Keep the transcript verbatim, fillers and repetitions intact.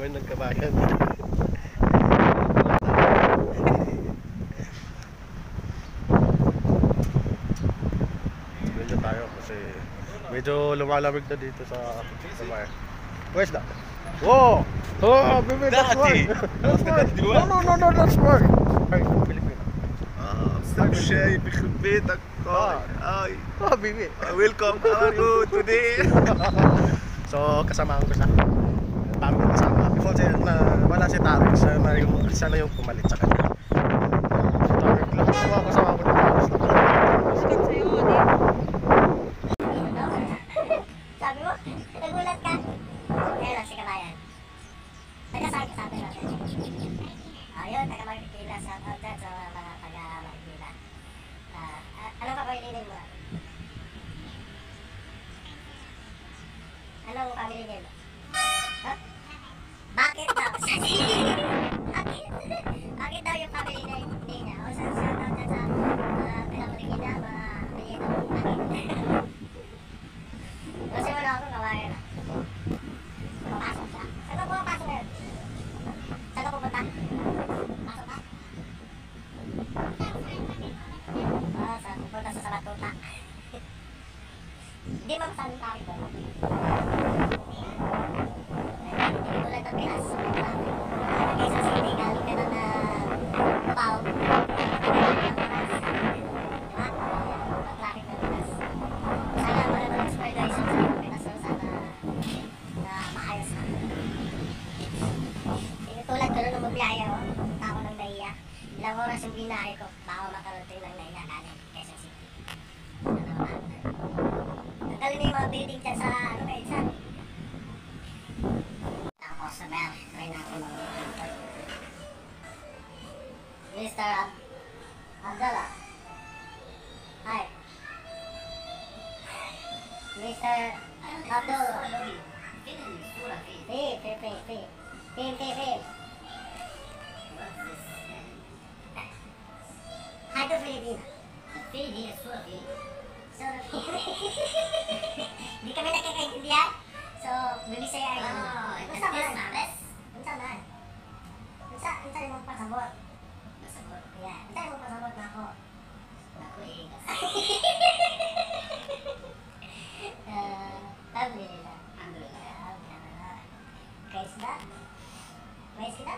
namin ng kabayan. Medyo tayo kasi medyo lumalamig na dito sa kabayan. Where's that? Whoa! Oh, baby, that's why! That's why! No, no, no, no, that's why! Ay, Pilipino. Ah, stop shy, bikbit ako. Ay, Oh, baby. welcome. How are you today? So, kasama ko sa Tami ko kasama. Before siya na wala si Tami, siya na yung, siya na yung pumalit sa kanya. So, Tami ko lang kasama kasama ko ng Tami. Sikat sa'yo, di? Sabi mo, nagulat ka. Kaya lang si Kabayan. Taga-saan ka sabi natin? Ayun, taga-Marikina. Shout out dyan sa mga taga-Marikina. Uh, ano ka ba ilinin mo? Anong family name? Huh? Bakit daw? Bakit? Bakit daw yung family name niya? O sa shout out dyan sa uh, taga-Marikina, mga Pilipino. Bakit? Kasi wala akong Kabayan. Papasok siya. Saan ka pumapasok ngayon? Saan ka pupunta? Pasok ka? Ah, saan pupunta sa Sabatuta? Hindi mo masabi tayo ko. Hindi tulad ng Pinas. Kaysa City, galing ka na na Pao. Diba? Traffic ng Pinas. Sana mo na ng expedition sa Pinas. Sana na maayos na. Tinutulad ko nung magbiyahe ako. Punta ako ng Naiya. Ilang oras yung binahe ko bago makarating ng Naiya galing Quezon City. Ano naman? Tanggalin na yung mga building dyan sa ano kayo dyan. Tapos sa bell, try natin mag-enter. Mister Ab Abdallah. Hi. Mister Abdullah. Fee, fee, fee, fee. Fee, fee, fee. Hi to Filipina. Filipina, sura fee. Sura fee. Hindi kami nakikaintindihan. So, bibisaya ay ano. Unsa man? Unsa man? Unsa, unsa yung pasabot? Pasabot? Yeah. Unsa yung pasabot na ako? Ako eh. Uh, Alhamdulillah. Alhamdulillah. Alhamdulillah. Kaya isda? May isda?